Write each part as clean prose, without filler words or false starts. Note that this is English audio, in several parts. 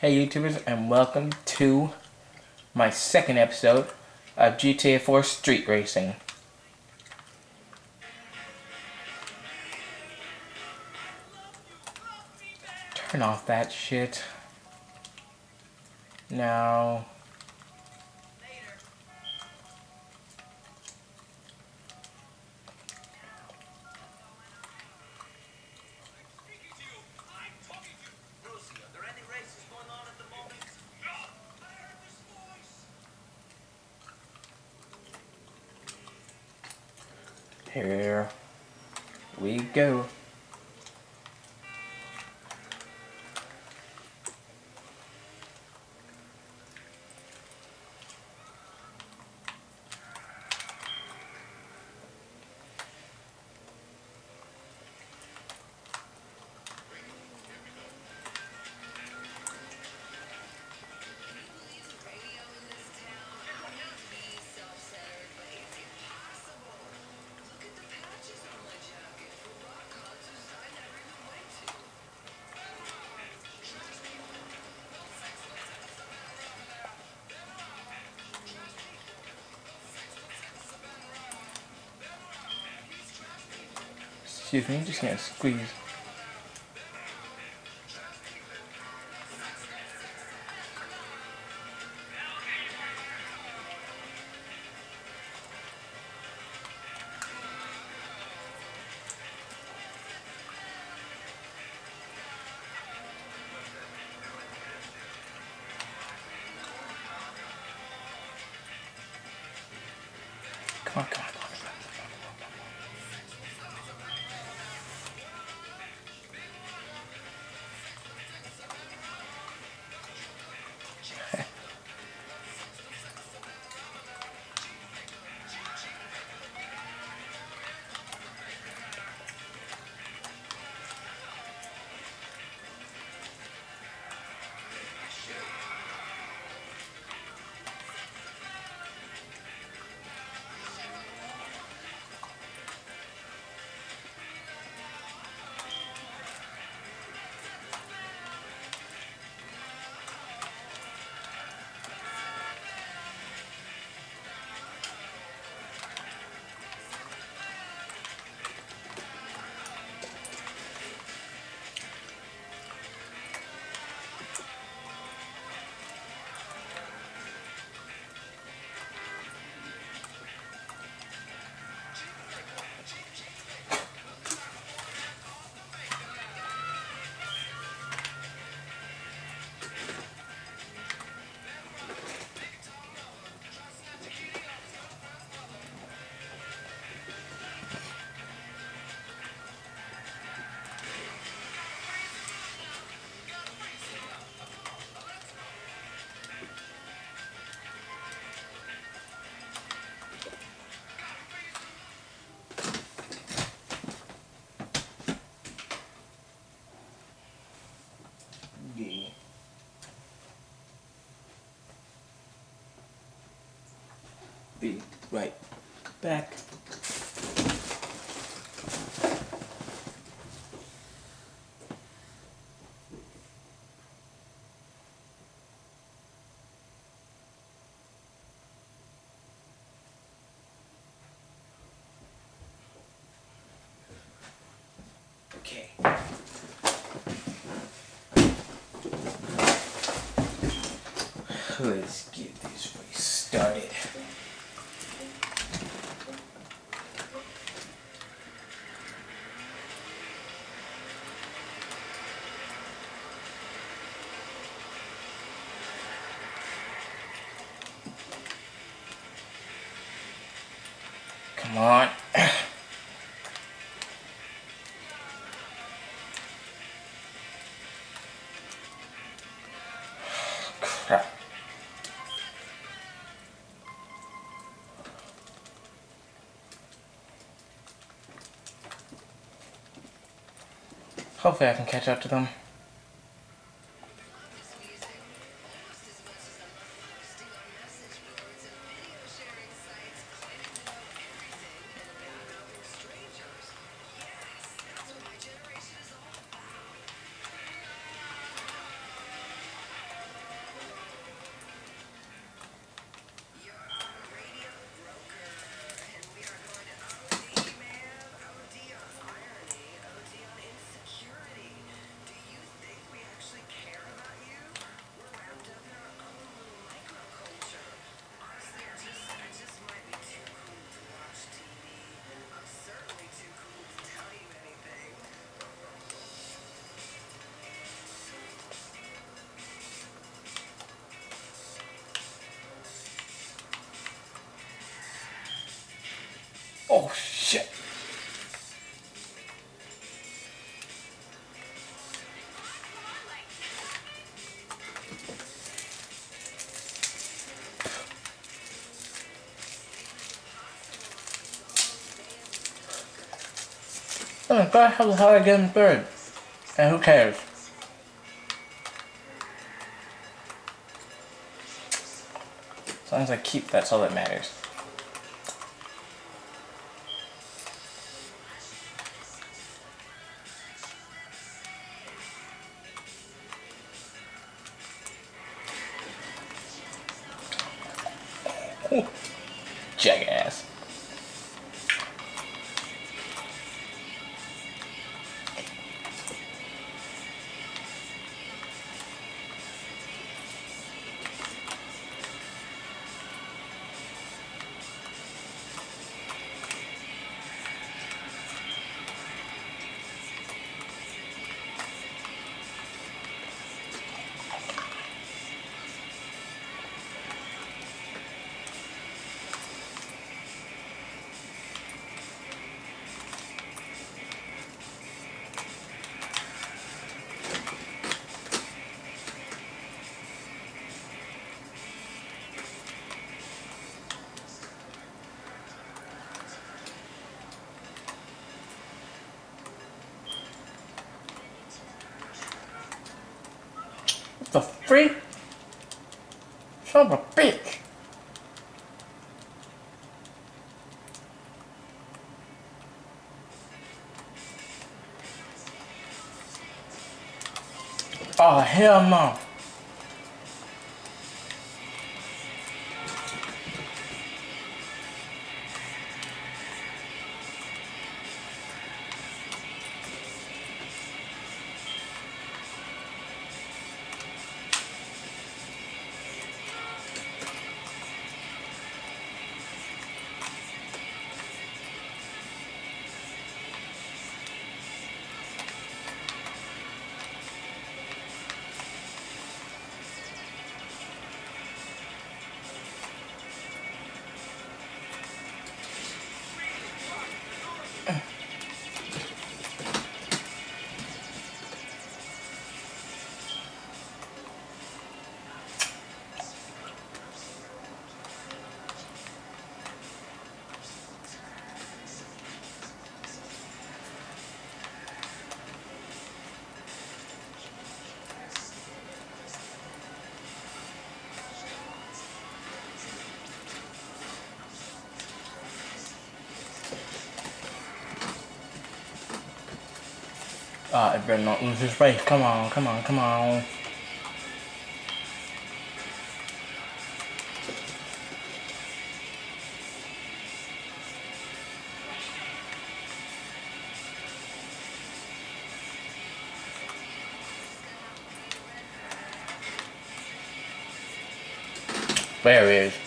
Hey YouTubers, and welcome to my second episode of GTA 4 Street Racing. Turn off that shit. Now... Here we go. Excuse me, just gonna squeeze. Come on, come on, come on. Be right back. Okay. Let's get this race started. Come on. Crap. Hopefully I can catch up to them. Oh shit. Oh my god, how the hell did I get in third? And who cares? As long as I keep, that's all that matters. Ooh, jackass. What the freak? Son of a bitch! Oh hell no! I better not lose this race. Come on, come on, come on. There he is.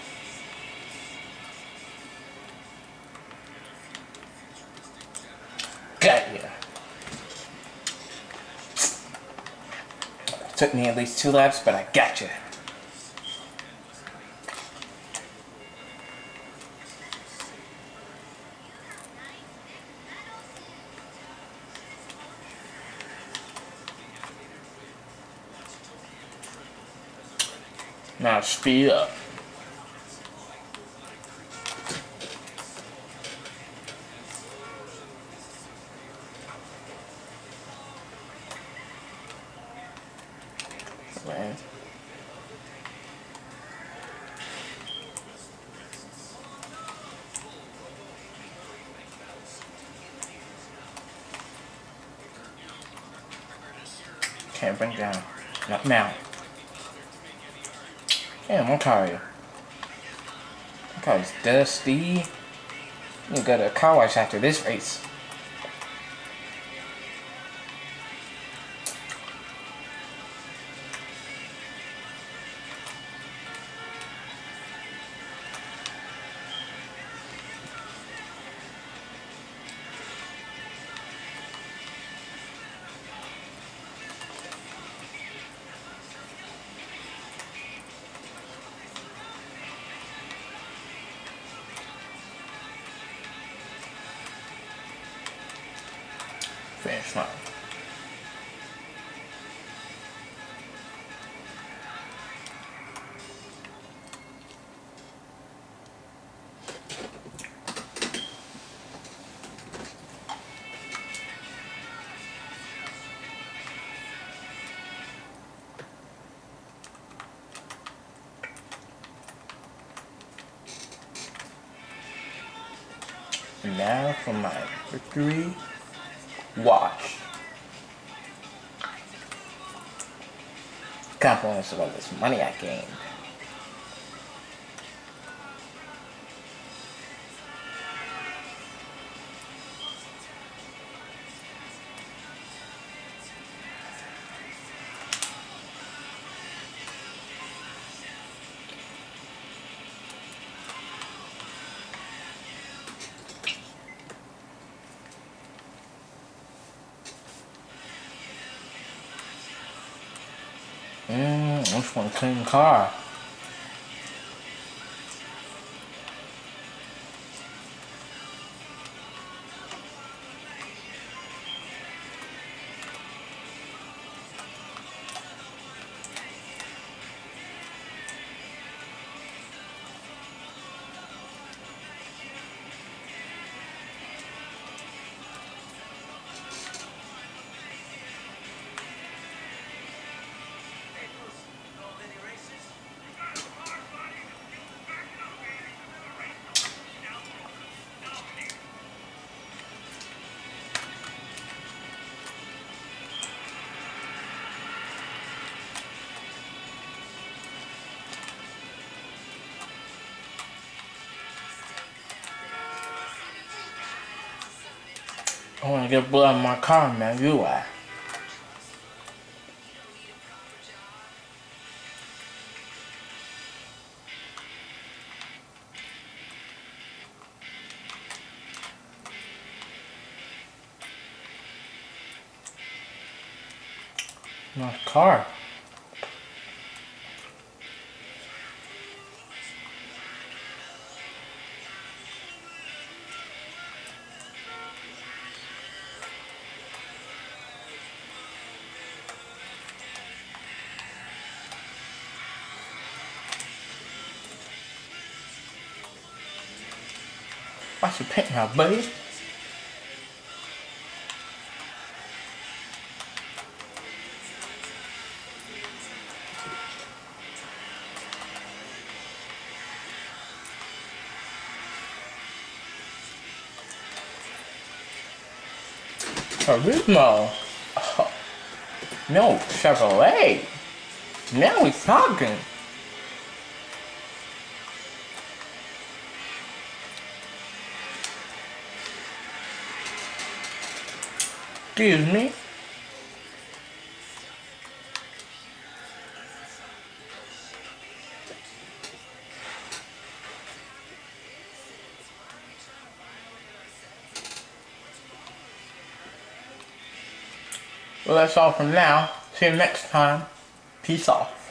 Got ya. Took me at least 2 laps, but I got you. Now speed up. Man. Can't bring down. Not now. Damn, what car are you? That car's dusty. You go to a car wash after this race. next one. And now for my victory watch. Compliments of all this money I gained. This one clean car. I wanna get blood in my car, man. You are. Nice car. Why's your paint now, buddy? Turismo. Oh, no, Chevrolet. Now we're talking. Excuse me. Well, that's all from now. See you next time. Peace off.